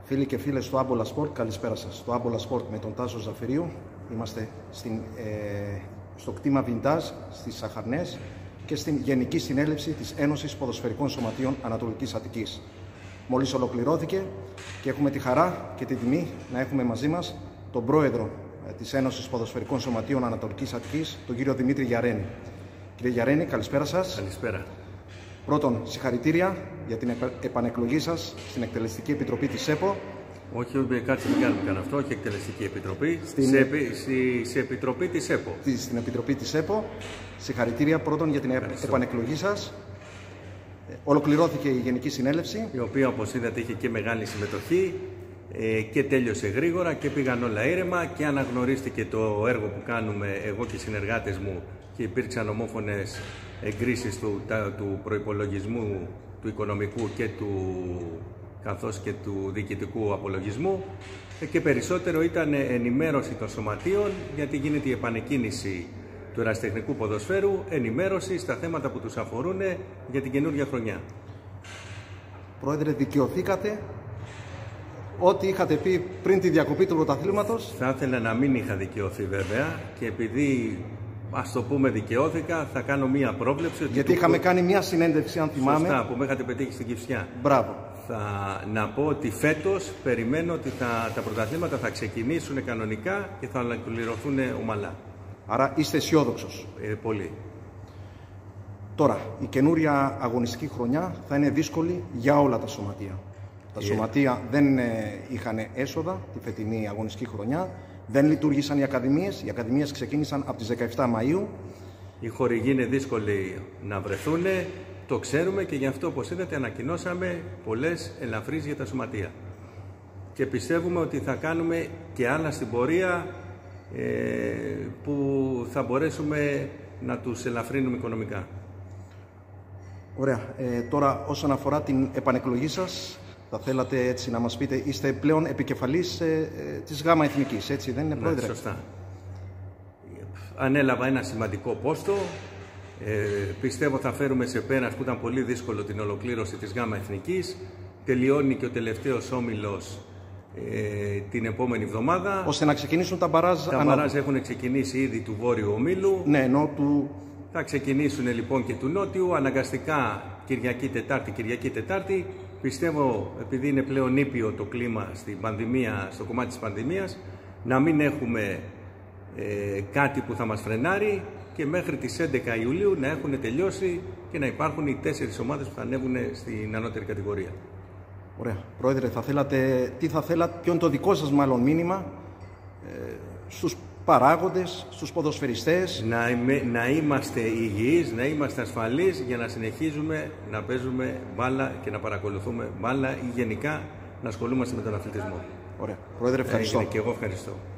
Φίλοι και φίλες του Άμπολα Σπορτ, καλησπέρα σας. Το Άμπολα Σπορτ με τον Τάσο Ζαφυρίου. Είμαστε στο κτήμα Βιντάζ στις Σαχαρνές και στην Γενική Συνέλευση της Ένωσης Ποδοσφαιρικών Σωματείων Ανατολικής Αττικής. Μόλις ολοκληρώθηκε και έχουμε τη χαρά και τη τιμή να έχουμε μαζί μας τον πρόεδρο της Ένωσης Ποδοσφαιρικών Σωματείων Ανατολικής Αττικής, τον κύριο Δημήτρη Γιαρένη. Κύριε Γιαρένη, καλησπέρα σας. Καλησπέρα. Πρώτον, συγχαρητήρια για την επανεκλογή σας στην Εκτελεστική Επιτροπή της ΕΠΟ. Όχι, κάτσε μην κάνουμε καν αυτό, όχι Εκτελεστική Επιτροπή, σε Επιτροπή της ΕΠΟ. Στην Επιτροπή της ΕΠΟ. Συγχαρητήρια πρώτον για την επανεκλογή σας. Ολοκληρώθηκε η Γενική Συνέλευση. Η οποία, όπως είδατε, είχε και μεγάλη συμμετοχή και τέλειωσε γρήγορα και πήγαν όλα ήρεμα και αναγνωρίστηκε το έργο που κάνουμε εγώ και οι συνεργάτες μου και υπήρξαν ομόφωνες εγκρίσεις του προϋπολογισμού, του οικονομικού και καθώς και του διοικητικού απολογισμού και περισσότερο ήταν ενημέρωση των σωματείων, γιατί γίνεται η επανεκκίνηση του ερασιτεχνικού ποδοσφαίρου, ενημέρωση στα θέματα που τους αφορούν για την καινούργια χρονιά. Πρόεδρε, δικαιωθήκατε ό,τι είχατε πει πριν τη διακοπή του πρωταθλήματος? Θα ήθελα να μην είχα δικαιωθεί βέβαια, και επειδή ας το πούμε δικαιώθηκα, θα κάνω μία πρόβλεψη. Γιατί είχαμε κάνει μία συνέντευξη, αν θυμάμαι. Σωστά, που με είχατε πετύχει στην Κυφσιά. Μπράβο. Να πω ότι φέτος περιμένω ότι τα πρωταθλήματα θα ξεκινήσουν κανονικά και θα ολοκληρωθούν ομαλά. Άρα είστε αισιόδοξος? Πολύ. Τώρα, η καινούρια αγωνιστική χρονιά θα είναι δύσκολη για όλα τα σωματεία. Τα σωματεία δεν είχαν έσοδα τη φετινή αγωνιστική χρονιά. Δεν λειτουργήσαν οι ακαδημίες. Οι ακαδημίες ξεκίνησαν από τις 17 Μαΐου. Οι χορηγοί είναι δύσκολοι να βρεθούν, το ξέρουμε, και γι' αυτό, όπως είδατε, ανακοινώσαμε πολλές ελαφρύσεις για τα σωματεία. Και πιστεύουμε ότι θα κάνουμε και άλλα στην πορεία που θα μπορέσουμε να τους ελαφρύνουμε οικονομικά. Ωραία. Τώρα, όσον αφορά την επανεκλογή σας, θα θέλατε έτσι να μας πείτε, είστε πλέον επικεφαλής της ΓΑΜΑ Εθνικής, έτσι δεν είναι, πρόεδρε? Ναι, σωστά. Ανέλαβα ένα σημαντικό πόστο. Πιστεύω θα φέρουμε σε πέρας, που ήταν πολύ δύσκολο, την ολοκλήρωση της ΓΑΜΑ Εθνικής. Τελειώνει και ο τελευταίος όμιλος την επόμενη εβδομάδα. Ώστε να ξεκινήσουν τα μπαράζ. Τα μπαράζ έχουν ξεκινήσει ήδη του Βόρειου Ομίλου. Ναι, ενώ του... Θα ξεκινήσουν λοιπόν και του Νότιου, αναγκαστικά Κυριακή Τετάρτη. Πιστεύω, επειδή είναι πλέον ήπιο το κλίμα στην πανδημία, στο κομμάτι της πανδημίας, να μην έχουμε κάτι που θα μας φρενάρει και μέχρι τις 11 Ιουλίου να έχουν τελειώσει και να υπάρχουν οι 4 ομάδες που θα ανέβουν στην ανώτερη κατηγορία. Ωραία. Πρόεδρε, ποιο είναι το δικό σας μάλλον μήνυμα στους παράγοντες, στους ποδοσφαιριστές? Να είμαστε υγιείς, να είμαστε ασφαλείς για να συνεχίζουμε να παίζουμε μπάλα και να παρακολουθούμε μπάλα ή γενικά να ασχολούμαστε με τον αθλητισμό. Ωραία. Πρόεδρε, ευχαριστώ. Και εγώ ευχαριστώ.